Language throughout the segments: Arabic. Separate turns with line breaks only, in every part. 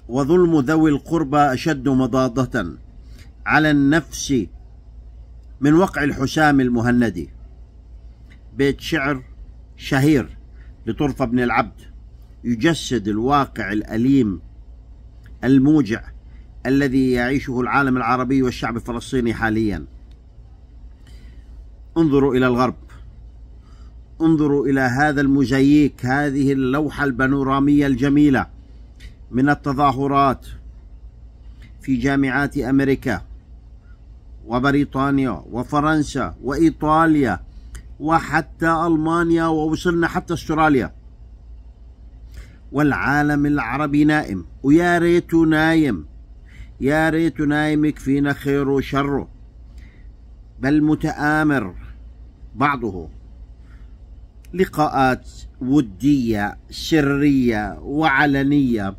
وظلم ذوي القربى أشد مضاضة على النفس من وقع الحسام المهندي. بيت شعر شهير لطرفة بن العبد يجسد الواقع الأليم الموجع الذي يعيشه العالم العربي والشعب الفلسطيني حاليا. انظروا إلى الغرب، انظروا إلى هذا المزيك، هذه اللوحة البانورامية الجميلة من التظاهرات في جامعات أمريكا وبريطانيا وفرنسا وإيطاليا وحتى ألمانيا، ووصلنا حتى استراليا. والعالم العربي نائم، ويا ريته نايم، يا ريته نايم، يكفينا خيره وشره، بل متآمر بعضه. لقاءات ودية سرية وعلنية،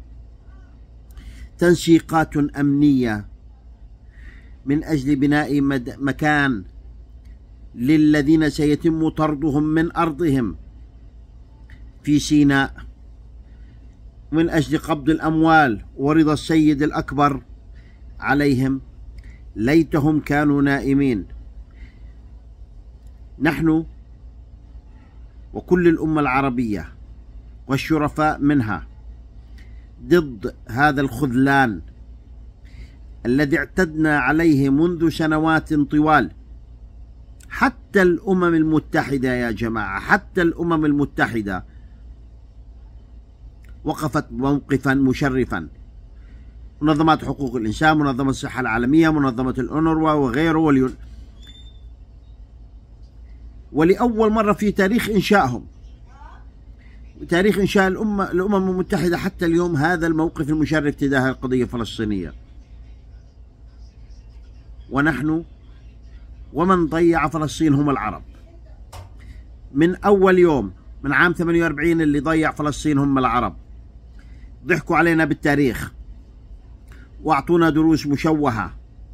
تنسيقات أمنية من أجل بناء مكان للذين سيتم طردهم من أرضهم في سيناء، من أجل قبض الأموال ورضا السيد الأكبر عليهم. ليتهم كانوا نائمين. نحن وكل الأمة العربية والشرفاء منها ضد هذا الخذلان الذي اعتدنا عليه منذ سنوات طوال. حتى الأمم المتحدة يا جماعة، حتى الأمم المتحدة وقفت موقفا مشرفا، منظمات حقوق الإنسان، منظمة الصحة العالمية، منظمة الأونروا وغيره، ولأول مرة في تاريخ إنشائهم، تاريخ إنشاء الأمم المتحدة حتى اليوم، هذا الموقف المشرف تجاه القضية الفلسطينية. ونحن ومن ضيع فلسطين هم العرب. من أول يوم من عام 48 اللي ضيع فلسطين هم العرب. ضحكوا علينا بالتاريخ واعطونا دروس مشوهة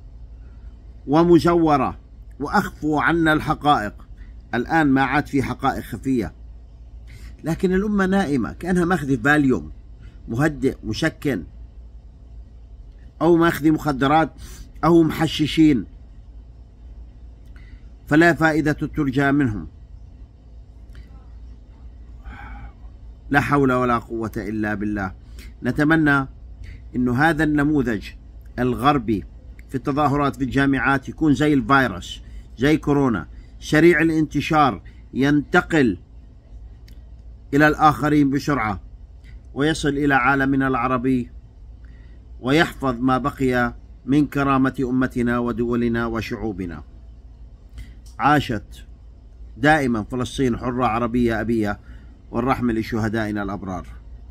ومزورة وأخفوا عنا الحقائق. الآن ما عاد في حقائق خفية، لكن الأمة نائمة كأنها ماخذة فاليوم مهدئ مسكن، أو ماخذة مخدرات، أو محششين، فلا فائدة ترجى منهم. لا حول ولا قوة إلا بالله. نتمنى إنه هذا النموذج الغربي في التظاهرات في الجامعات يكون زي الفيروس، زي كورونا، سريع الانتشار، ينتقل إلى الآخرين بسرعة ويصل إلى عالمنا العربي، ويحفظ ما بقي من كرامة أمتنا ودولنا وشعوبنا. عاشت دائما فلسطين حرة عربية أبية، والرحمة لشهدائنا الأبرار.